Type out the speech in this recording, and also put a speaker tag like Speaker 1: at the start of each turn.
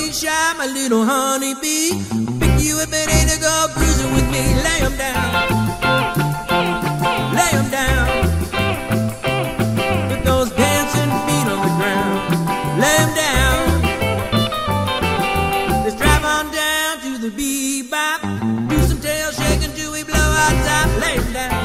Speaker 1: be shy, my little honeybee. Pick you up and ain't to go cruising with me. Lay 'em down, lay 'em down. Put those dancing feet on the ground. Lay 'em down. Let's drive on down to the bebop. Do some tail shaking till we blow our top. Lay 'em down.